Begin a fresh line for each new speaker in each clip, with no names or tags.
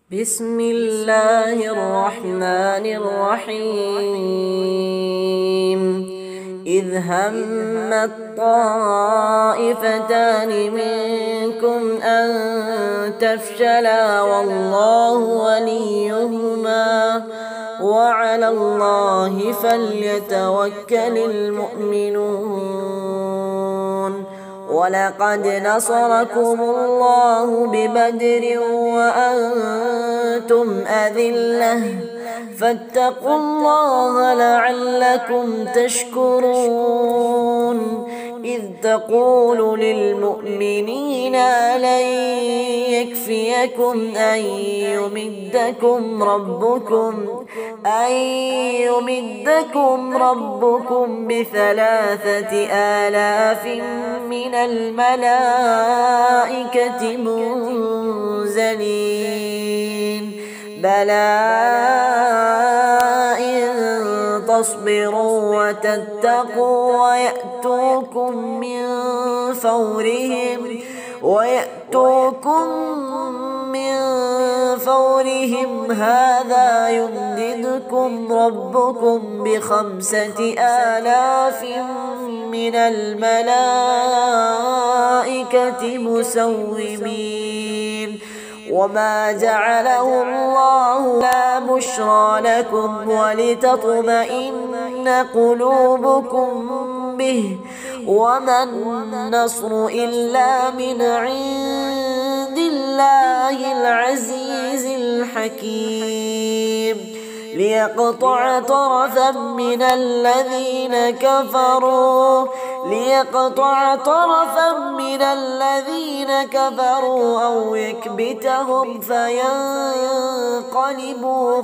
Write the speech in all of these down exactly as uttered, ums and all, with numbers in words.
بسم الله الرحمن الرحيم إذ هم الطائفتان منكم أن تفشلا والله وليهما وعلى الله فليتوكل المؤمنون ولقد نصركم الله ببدر وأنتم أذلة فاتقوا الله لعلكم تشكرون إذ تقول للمؤمنين ألن يكفيكم أن يمدكم ربكم أن يمدكم ربكم بثلاثة آلاف من الملائكة منزلين بلى إن تصبروا وتتقوا ويأتوكم من فورهم ويأتوكم من فورهم هذا يمددكم ربكم بخمسة آلاف من الملائكة مسومين وما جعله الله لا بشرى لكم ولتطمئن قلوبكم به وما النصر إلا من عند الله العزيز الحكيم ليقطع طرفا من الذين كفروا ليقطع طرفا من الذين كفروا أو يكبتهم فينقلبوا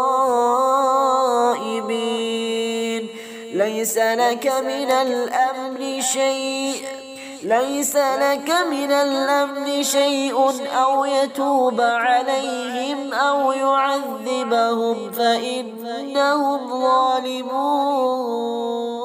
خائبين ليس لك من الأمر شيء ليس لك من الأمر شيء أو يتوب عليهم أو يعذبهم فإنهم ظالمون.